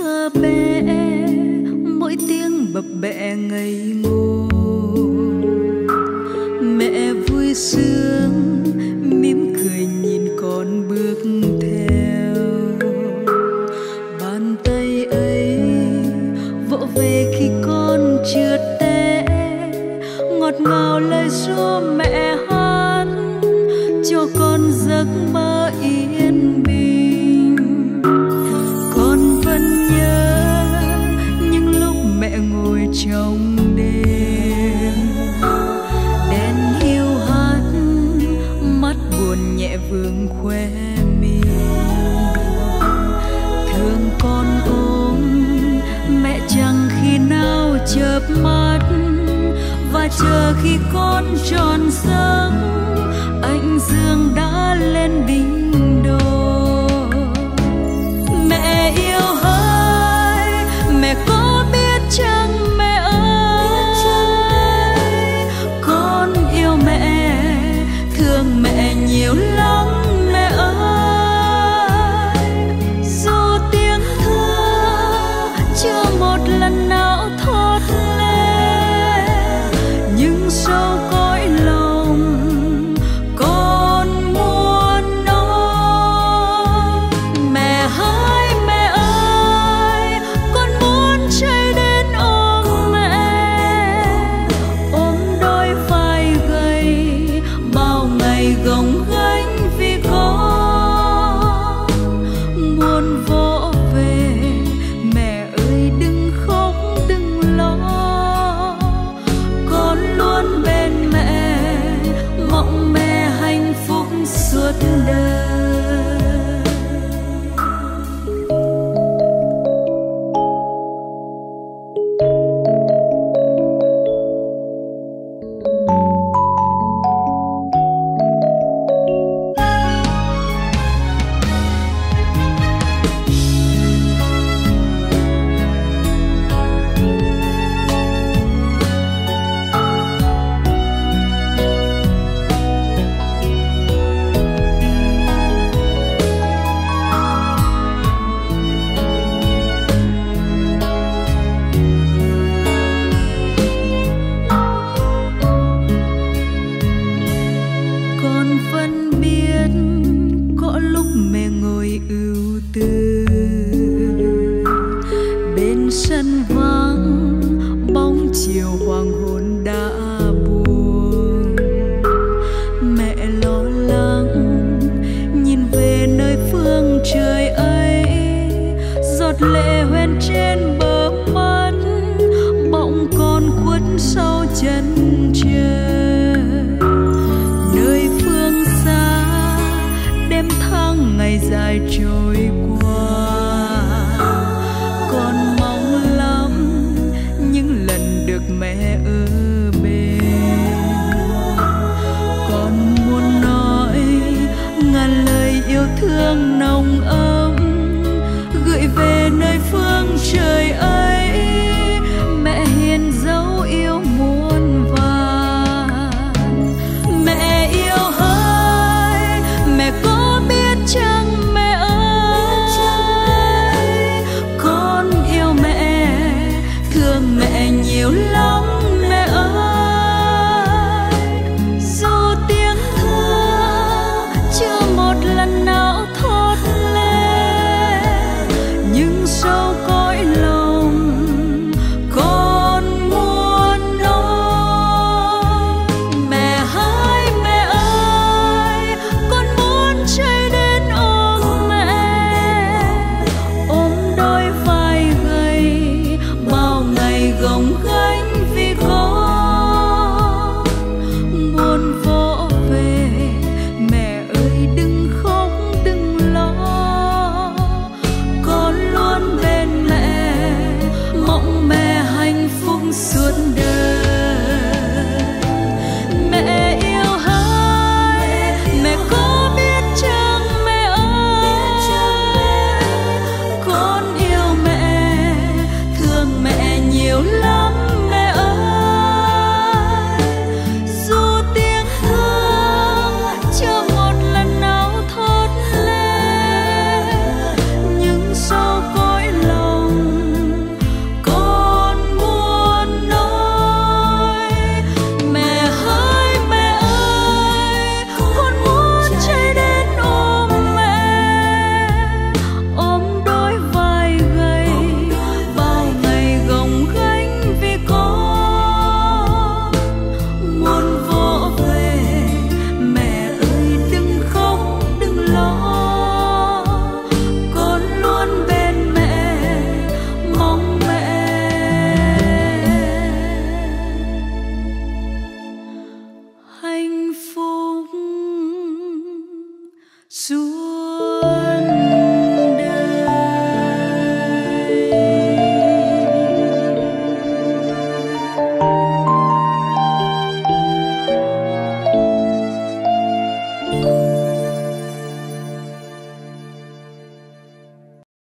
xưa bé, mỗi tiếng bập bẹ ngây ngô. Mẹ vui sướng mỉm cười nhìn con bước theo. Bàn tay ấy vỗ về khi con trượt té, ngọt ngào lời ru mẹ hát cho con giấc mơ yên bình. Con vẫn nhớ những lúc mẹ ngồi trong đêm, đèn hiu hắt mắt buồn nhẹ vương khóe mi. Thương con ôm mẹ chẳng khi nào chợp mắt, và chờ khi con tròn giấc ánh dương đã lên đỉnh đầu. Mẹ yêu ơi, mẹ có biết chăng mẹ ơi, con yêu mẹ, thương mẹ nhiều lắm mẹ ơi. Dù tiếng thơ chưa một lần nào thốt lên, nhưng sâu cõi lòng con muốn nói. Mẹ ơi con muốn chạy đến ôm mẹ, ôm đôi vai gầy bao ngày gồng gánh vì con. Muốn vỗ về mẹ ơi đừng khóc đừng lo, con luôn bên mẹ, mong mẹ hạnh phúc suốt đời. Con vẫn biết có lúc mẹ ngồi ưu tư bên sân vắng, bóng chiều hoàng hôn đã buông. Mẹ lo lắng nhìn về nơi phương trời ấy, giọt lệ hoen trên bờ mắt, bỗng con khuất sau chân